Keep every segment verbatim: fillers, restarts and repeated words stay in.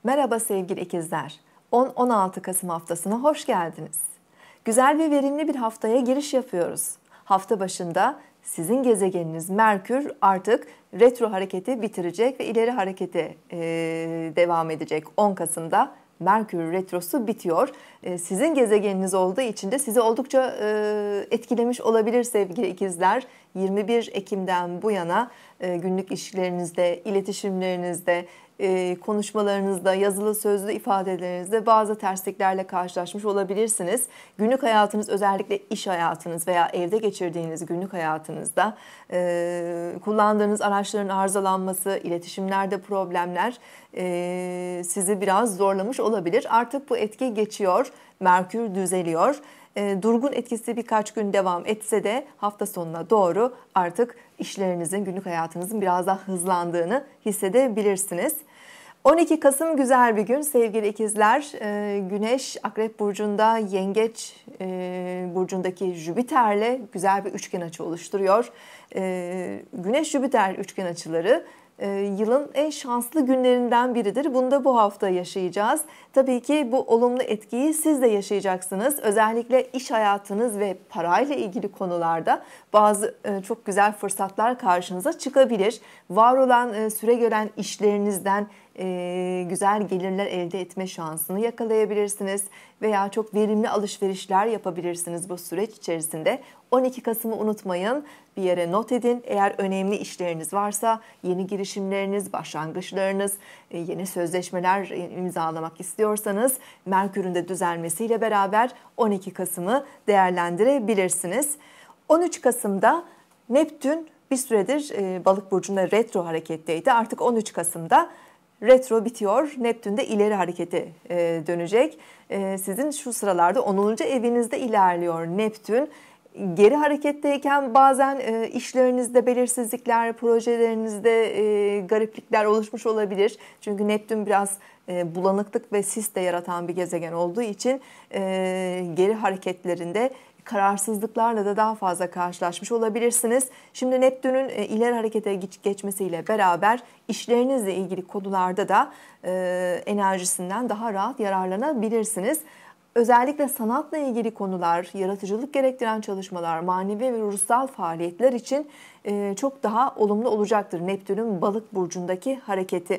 Merhaba sevgili ikizler. on on altı Kasım haftasına hoş geldiniz. Güzel ve verimli bir haftaya giriş yapıyoruz. Hafta başında sizin gezegeniniz Merkür artık retro hareketi bitirecek ve ileri harekete e, devam edecek. on Kasım'da Merkür retrosu bitiyor. E, sizin gezegeniniz olduğu için de sizi oldukça e, etkilemiş olabilir sevgili ikizler. yirmi bir Ekim'den bu yana e, günlük işlerinizde, iletişimlerinizde, e, konuşmalarınızda, yazılı sözlü ifadelerinizde bazı tersliklerle karşılaşmış olabilirsiniz. Günlük hayatınız, özellikle iş hayatınız veya evde geçirdiğiniz günlük hayatınızda e, kullandığınız araçların arızalanması, iletişimlerde problemler e, sizi biraz zorlamış olabilir. Artık bu etki geçiyor, Merkür düzeliyor. E, durgun etkisi birkaç gün devam etse de hafta sonuna doğru artık işlerinizin, günlük hayatınızın biraz daha hızlandığını hissedebilirsiniz. on iki Kasım güzel bir gün sevgili ikizler. E, Güneş Akrep Burcu'nda, Yengeç e, Burcu'ndaki Jüpiter'le güzel bir üçgen açı oluşturuyor. E, Güneş-Jüpiter üçgen açıları yılın en şanslı günlerinden biridir. Bunu da bu hafta yaşayacağız. Tabii ki bu olumlu etkiyi siz de yaşayacaksınız. Özellikle iş hayatınız ve parayla ilgili konularda bazı çok güzel fırsatlar karşınıza çıkabilir. Var olan, süre gören işlerinizden güzel gelirler elde etme şansını yakalayabilirsiniz. Veya çok verimli alışverişler yapabilirsiniz bu süreç içerisinde. on iki Kasım'ı unutmayın. Bir yere not edin. Eğer önemli işleriniz varsa, yeni girişimleriniz, başlangıçlarınız, yeni sözleşmeler imzalamak istiyorsanız Merkür'ün de düzelmesiyle beraber on iki Kasım'ı değerlendirebilirsiniz. on üç Kasım'da Neptün bir süredir Balık burcunda retro hareketteydi. Artık on üç Kasım'da retro bitiyor. Neptün de ileri harekete dönecek. Sizin şu sıralarda onuncu evinizde ilerliyor Neptün. Geri hareketteyken bazen e, işlerinizde belirsizlikler, projelerinizde e, gariplikler oluşmuş olabilir. Çünkü Neptün biraz e, bulanıklık ve sis de yaratan bir gezegen olduğu için e, geri hareketlerinde kararsızlıklarla da daha fazla karşılaşmış olabilirsiniz. Şimdi Neptün'ün e, ileri harekete geç, geçmesiyle beraber işlerinizle ilgili konularda da e, enerjisinden daha rahat yararlanabilirsiniz. Özellikle sanatla ilgili konular, yaratıcılık gerektiren çalışmalar, manevi ve ruhsal faaliyetler için çok daha olumlu olacaktır Neptün'ün Balık burcundaki hareketi.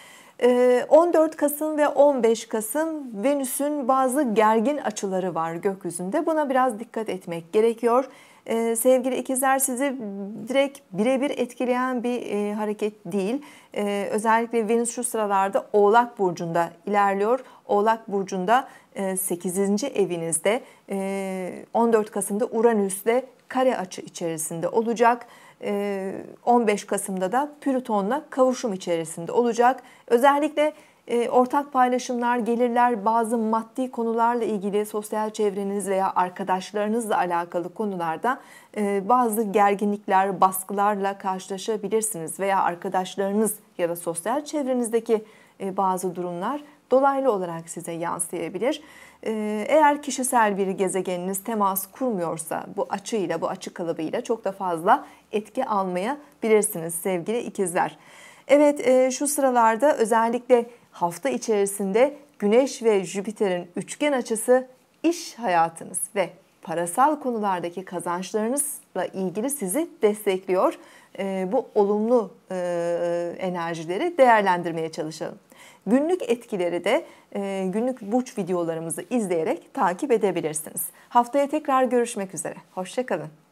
on dört Kasım ve on beş Kasım Venüs'ün bazı gergin açıları var gökyüzünde. Buna biraz dikkat etmek gerekiyor. Ee, sevgili ikizler, sizi direkt birebir etkileyen bir e, hareket değil. Ee, özellikle Venüs şu sıralarda Oğlak Burcu'nda ilerliyor. Oğlak Burcu'nda e, sekizinci evinizde e, on dört Kasım'da Uranüs'le kare açı içerisinde olacak. E, on beş Kasım'da da Plüton'la kavuşum içerisinde olacak. Özellikle E, ortak paylaşımlar, gelirler, bazı maddi konularla ilgili sosyal çevreniz veya arkadaşlarınızla alakalı konularda e, bazı gerginlikler, baskılarla karşılaşabilirsiniz. Veya arkadaşlarınız ya da sosyal çevrenizdeki e, bazı durumlar dolaylı olarak size yansıyabilir. E, eğer kişisel bir gezegeniniz temas kurmuyorsa bu açıyla, bu açı kalıbıyla çok da fazla etki almayabilirsiniz sevgili ikizler. Evet, e, şu sıralarda özellikle hafta içerisinde Güneş ve Jüpiter'in üçgen açısı iş hayatınız ve parasal konulardaki kazançlarınızla ilgili sizi destekliyor. E, bu olumlu e, enerjileri değerlendirmeye çalışalım. Günlük etkileri de e, günlük burç videolarımızı izleyerek takip edebilirsiniz. Haftaya tekrar görüşmek üzere. Hoşça kalın.